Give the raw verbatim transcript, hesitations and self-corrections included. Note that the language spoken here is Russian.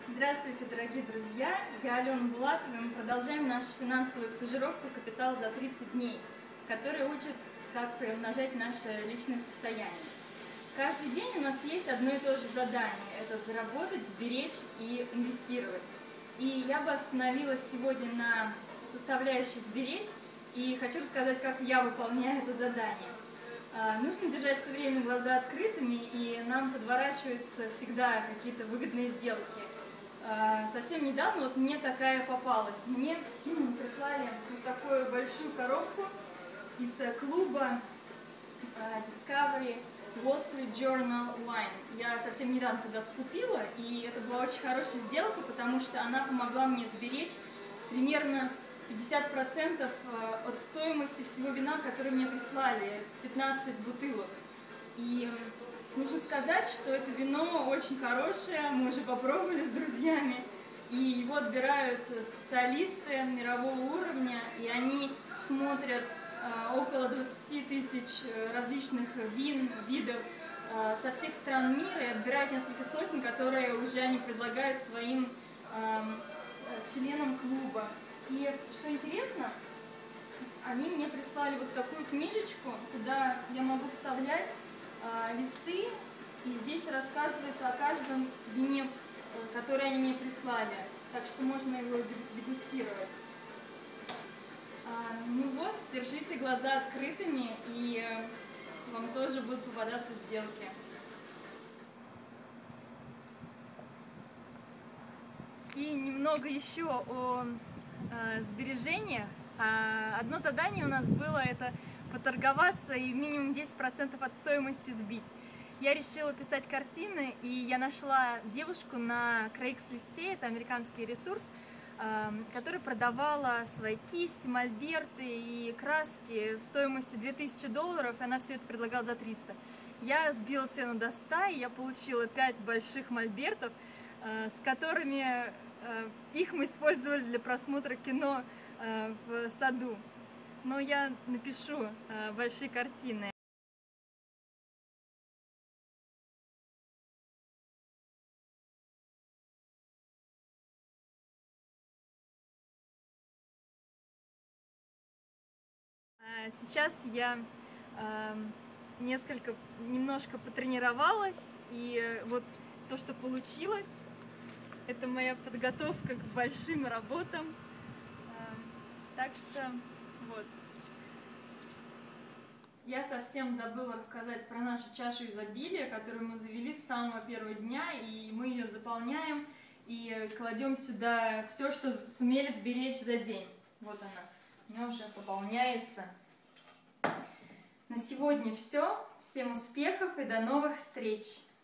Здравствуйте, дорогие друзья! Я Алена Булатова, и мы продолжаем нашу финансовую стажировку «Капитал за тридцать дней», которая учит, как приумножать наше личное состояние. Каждый день у нас есть одно и то же задание – это заработать, сберечь и инвестировать. И я бы остановилась сегодня на составляющей «сберечь», и хочу рассказать, как я выполняю это задание. Нужно держать все время глаза открытыми, и нам подворачиваются всегда какие-то выгодные сделки. Совсем недавно вот мне такая попалась. Мне прислали вот такую большую коробку из клуба Discovery Wall Street Journal Line. Я совсем недавно туда вступила, и это была очень хорошая сделка, потому что она помогла мне сберечь примерно пятьдесят процентов от стоимости всего вина, которое мне прислали, пятнадцать бутылок. И нужно сказать, что это вино очень хорошее, мы уже попробовали с друзьями, и его отбирают специалисты мирового уровня, и они смотрят э, около двадцати тысяч различных вин, видов э, со всех стран мира, и отбирают несколько сотен, которые уже они предлагают своим э, членам клуба. И что интересно, они мне прислали вот такую книжечку, куда я могу вставлять э, листы, и здесь рассказывается о каждом вине, который они мне прислали, так что можно его дегустировать. А, ну вот, держите глаза открытыми, и э, вам тоже будут попадаться сделки. И немного еще о э, сбережениях. А, одно задание у нас было это поторговаться и минимум десять процентов от стоимости сбить. Я решила писать картины, и я нашла девушку на Craigslist, это американский ресурс, э, которая продавала свои кисти, мольберты и краски стоимостью две тысячи долларов, и она все это предлагала за триста. Я сбила цену до ста, и я получила пять больших мольбертов, э, с которыми э, их мы использовали для просмотра кино э, в саду. Но я напишу э, большие картины. Сейчас я э, несколько, немножко потренировалась, и вот то, что получилось, это моя подготовка к большим работам. Э, так что вот. Я совсем забыла рассказать про нашу чашу изобилия, которую мы завели с самого первого дня, и мы ее заполняем и кладем сюда все, что сумели сберечь за день. Вот она. У меня уже пополняется. На сегодня все. Всем успехов и до новых встреч!